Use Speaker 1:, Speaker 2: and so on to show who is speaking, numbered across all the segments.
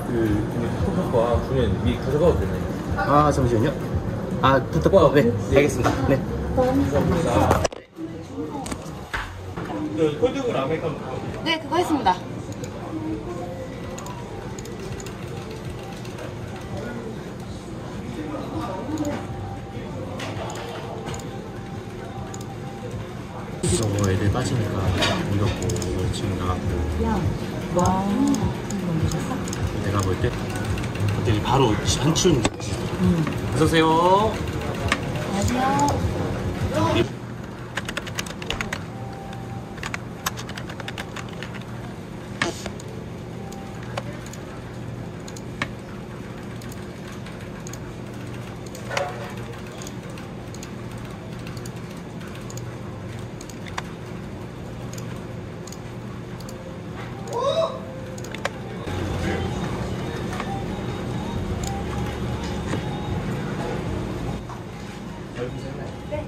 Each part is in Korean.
Speaker 1: 와 주면 미리 가져가도 되나요?
Speaker 2: 아 잠시만요. 아 부탁. 네, 알겠습니다. 네.
Speaker 1: 감사합니다. 콜드브루 아메리카노.
Speaker 3: 네, 그거 했습니다.
Speaker 2: 저거 애들 빠지니까 이렇고 지금 나갔고.
Speaker 3: 야, 와, 너무
Speaker 2: 내가 볼 때 애들이 바로 한치훈. 어서 오세요.
Speaker 3: 안녕하세요. 네.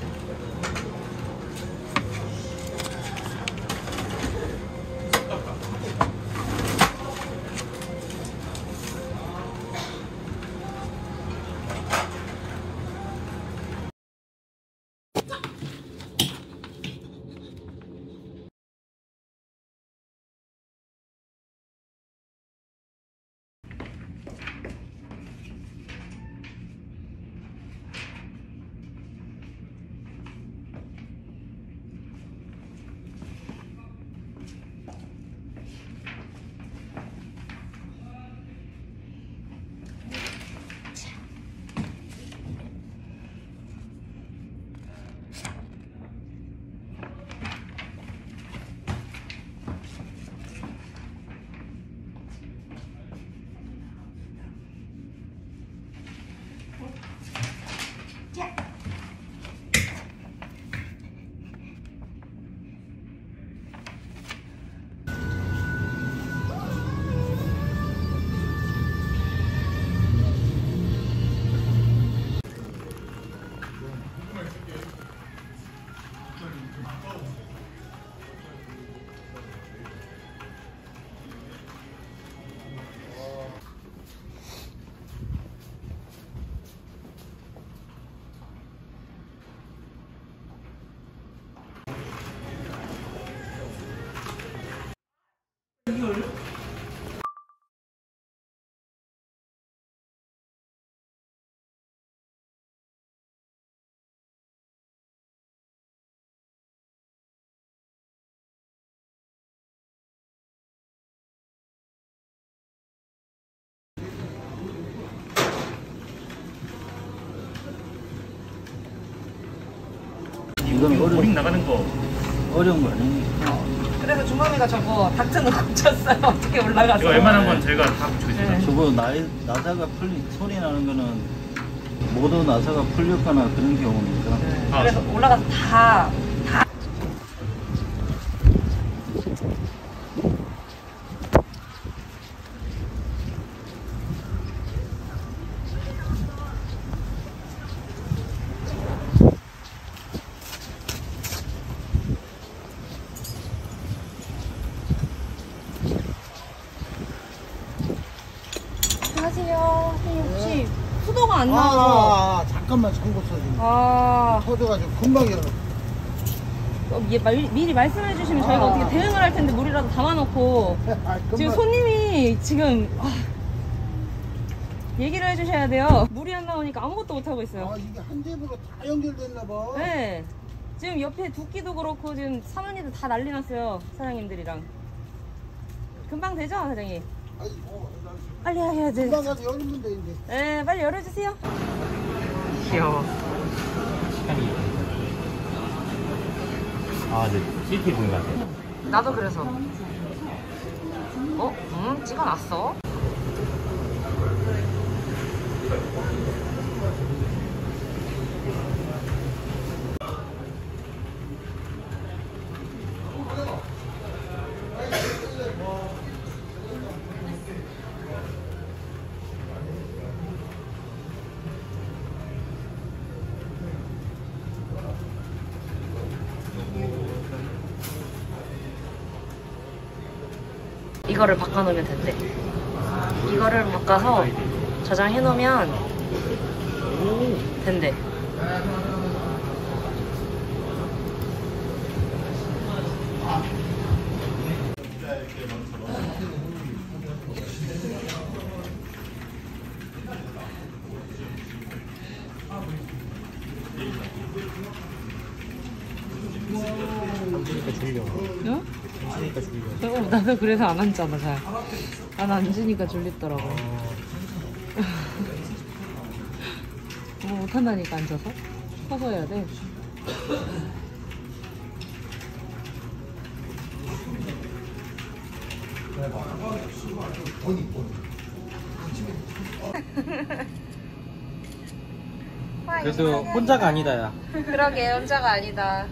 Speaker 2: 이건
Speaker 1: 버링 나가는 거
Speaker 2: 어려운 거 아니니까.
Speaker 3: 그래서 주머니가 저거 닥트는 붙였어요. 어떻게 올라가서.
Speaker 1: 이거 웬만한 건 제가 다 붙여있어요.
Speaker 3: 네.
Speaker 2: 저거 나사가 소리 나는 거는 모두 나사가 풀렸거나 그런 경우입니까?
Speaker 3: 네.
Speaker 1: 아,
Speaker 3: 그래서 올라가서 다 안녕하세요. 선생님 혹시 수도가 안 나와서
Speaker 4: 잠깐만 잠궈 써주면
Speaker 3: 아,
Speaker 4: 터져가지고 금방 일어나.
Speaker 3: 미리 말씀해 주시면 저희가 어떻게 대응을 할 텐데 물이라도 담아놓고 지금 손님이 지금 얘기를 해주셔야 돼요. 물이 안 나오니까 아무것도 못 하고 있어요.
Speaker 4: 이게 한 잽으로 다 연결됐나 봐.
Speaker 3: 네. 지금 옆에 두끼도 그렇고 지금 사모님들 다 난리 났어요. 사장님들이랑. 금방 되죠, 사장님? 빨리 해야 돼.
Speaker 4: 금방 가서 열면 돼 이제.
Speaker 3: 네, 빨리 열어주세요. 귀여워.
Speaker 2: 아, 네. CT 보인 것 같아요.
Speaker 3: 나도 그래서. 찍어놨어. 이거를 바꿔놓으면 된대. 이거 이거를 바꿔서 저장해 놓으면 된대. 응? 나도 그래서 안 앉잖아, 잘. 난 앉으니까 졸리더라고. 뭐 못한다니까, 앉아서? 서서 해야 돼.
Speaker 5: 그래도 혼자가 아니다 야.
Speaker 3: 그러게, 혼자가 아니다.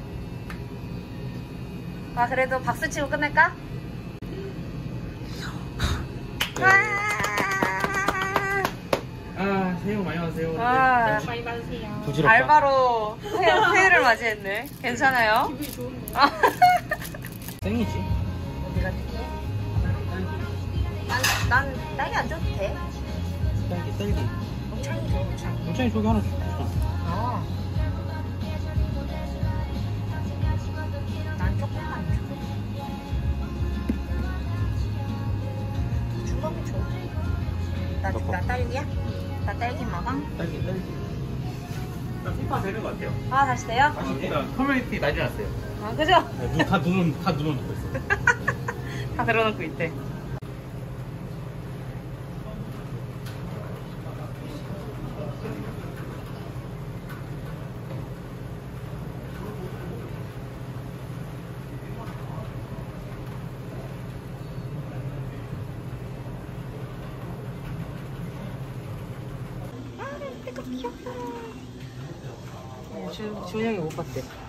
Speaker 3: 아, 그래도 박수 치고 끝낼까?
Speaker 1: 아, 새해 복 많이 받으세요.
Speaker 3: 와,
Speaker 5: 부지럽다.
Speaker 3: 알바로 새해를 맞이했네. 괜찮아요? 기분이 좋은데.
Speaker 5: 땡이지.
Speaker 3: 어디가 땡이야? 난 딸기 안 줘도 돼.
Speaker 5: 딸기.
Speaker 3: 옥창이 줘, 옥창.
Speaker 5: 굉장히 저기 하나 줘.
Speaker 3: 어. 난 조금만 줘. 주먹이 줘. 나 딸기야? 나 딸기 먹어?
Speaker 5: 딸기.
Speaker 1: 나 FIFA 되는 것 같아요.
Speaker 3: 아, 다시 돼요?
Speaker 1: 그러니까 커뮤니티 난리 났어요.
Speaker 3: 아, 그죠?
Speaker 1: 다 눈은 놓고 있어.
Speaker 3: 다 들어놓고 있대. 준영이 못 봤대.